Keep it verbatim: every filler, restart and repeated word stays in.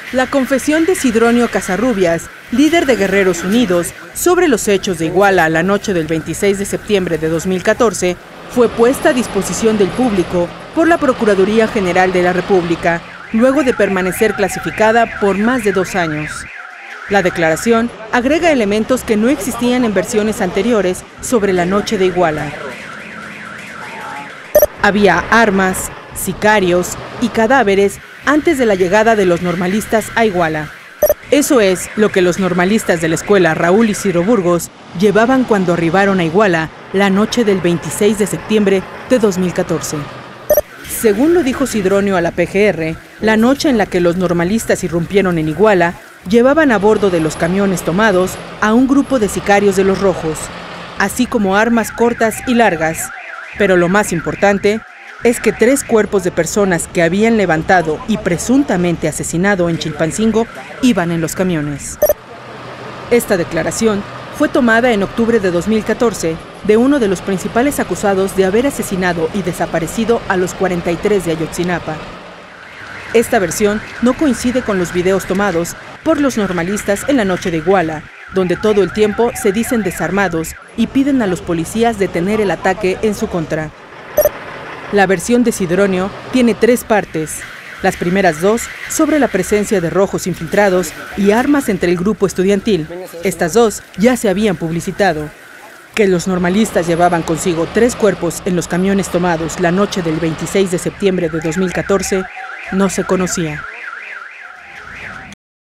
La confesión de Sidronio Casarrubias, líder de Guerreros Unidos, sobre los hechos de Iguala la noche del veintiséis de septiembre de dos mil catorce, fue puesta a disposición del público por la Procuraduría General de la República, luego de permanecer clasificada por más de dos años. La declaración agrega elementos que no existían en versiones anteriores sobre la noche de Iguala. Había armas, sicarios y cadáveres antes de la llegada de los normalistas a Iguala. Eso es lo que los normalistas de la escuela Raúl Isidro Burgos llevaban cuando arribaron a Iguala la noche del veintiséis de septiembre de dos mil catorce. Según lo dijo Sidronio a la P G R, la noche en la que los normalistas irrumpieron en Iguala, llevaban a bordo de los camiones tomados a un grupo de sicarios de los Rojos, así como armas cortas y largas. Pero lo más importante es que tres cuerpos de personas que habían levantado y presuntamente asesinado en Chilpancingo iban en los camiones. Esta declaración fue tomada en octubre de dos mil catorce de uno de los principales acusados de haber asesinado y desaparecido a los cuarenta y tres de Ayotzinapa. Esta versión no coincide con los videos tomados por los normalistas en la noche de Iguala, donde todo el tiempo se dicen desarmados y piden a los policías detener el ataque en su contra. La versión de Sidronio tiene tres partes. Las primeras dos sobre la presencia de rojos infiltrados y armas entre el grupo estudiantil. Estas dos ya se habían publicitado. Que los normalistas llevaban consigo tres cuerpos en los camiones tomados la noche del veintiséis de septiembre de dos mil catorce no se conocía.